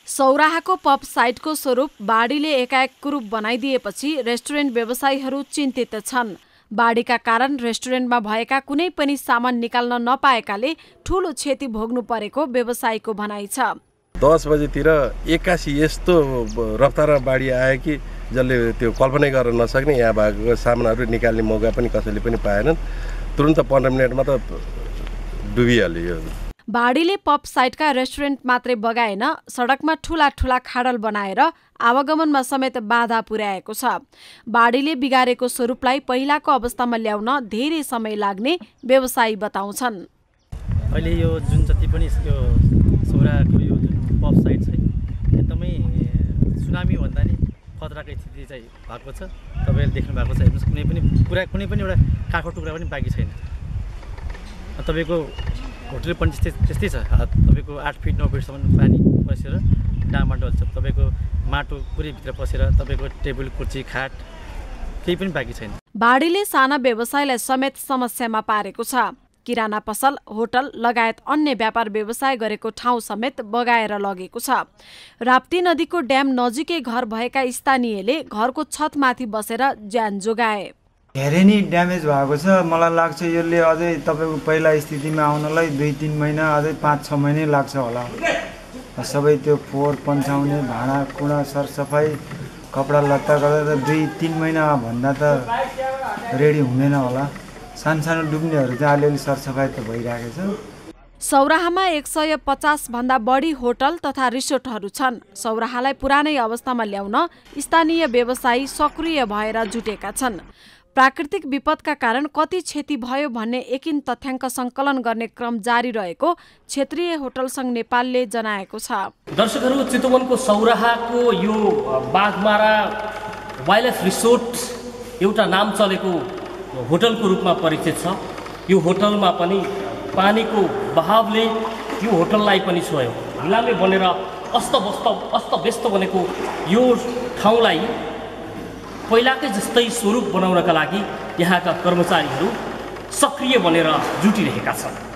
सौराहाको pub साइटको स्वरूप बाढीले एकाएक कुरूप बनाइदिएपछि रेस्टुरेन्ट व्यवसायीहरू चिन्तित छन्। बाढीका कारण रेस्टुरेन्टमा भएका कुनै पनि सामान निकाल्न नपाएकाले ठूलो क्षति भोग्नु परेको व्यवसायीको भनाइ छ। 10 बजेतिर एक्कासी यस्तो रफ्तारमा बाढी आयो कि जसले त्यो कल्पनै गर्न नसक्ने, यहाँ भएको सामानहरू निकाल्ने मौका पनि कसैले पनि पाएनन्। तुरुन्त 15 मिनेटमा त डुबिहाल्यो। बाढीले पब साइटका रेस्टुरेन्ट मात्रै बगाएन, सडकमा ठूला खाडल बनाएर आवागमनमा समेत बाधा पुर्याएको छ। बाढीले बिगारेको स्वरूपलाई पहिलाको अवस्थामा ल्याउन धेरै समय लाग्ने व्यवसायी बताउँछन्। अहिले यो जुन जति पनि यो सौराहाको यो जुन पब साइट छ एकदमै सुनामी भन्दा नि खतराको स्थिति चाहिँ भएको छ। तपाईँले देख्नु भएको छ, हेर्नुहोस् कुनै पनि एउटा काठको टुक्रा पनि बाँकी छैन। तपाईँको होटल पनि त्यस्तै छ। तपाईँको 8 फिट 9 फिटसम्म पानी पसेर डामाडोल छ। तपाईँको माटो पुरै भित्र पसेर तपाईँको टेबल कुर्सी खाट केही पनि बाँकी छैन। बाढीले साना व्यवसायलाई समेत समस्यामा पारेको छ। किराना पसल, होटल लगायत अन्य व्यापार व्यवसाय गरेको ठाउँ समेत बगाएर लगेको छ। राप्ती नदीको ड्याम नजिकै घर भएका स्थानीयले घरको छतमाथि बसेर ज्यान जोगाए। धेरै नै ड्यामेज भएको छ। मलाई लाग्छ यसले अझै तपाईँको पहिला स्थितिमा आउनलाई 2-3 महिना अझै 5-6 महिनै लाग्छ होला। सबै त्यो फोहोर पन्साउने, भाँडाकुँडा सरसफाइ, कपडा लत्ता गर्दा 2-3 महिना भन्दा त रेडी हुँदैन होला। सानो डुब्नेहरू चाहिँ अलिअलि सरसफाइ त भइरहेको छ। सौराहामा 150 भन्दा बढी होटल तथा रिसोर्टहरू छन्। सौराहालाई पुरानै अवस्थामा ल्याउन स्थानीय व्यवसायी सक्रिय भएर जुटेका छन्। प्राकृतिक विपदका कारण कति क्षति भयो भन्ने एकिन तथ्याङ्क सङ्कलन गर्ने क्रम जारी रहेको क्षेत्रीय होटल सङ्घ नेपालले जनाएको छ। दर्शकहरू, चितवनको सौराहाको यो बाघमारा वाइल्डलाइफ रिसोर्ट एउटा नाम चलेको होटलको रूपमा परिचित छ। यो होटलमा पनि पानीको बहावले यो होटललाई पनि छोयो। ढिलाले बनेर अस्तव्यस्त बनेको यो ठाउँलाई पहिलाकै जस्तै स्वरूप बनाउनका लागि यहाँका कर्मचारीहरू सक्रिय बनेर जुटिरहेका छन्।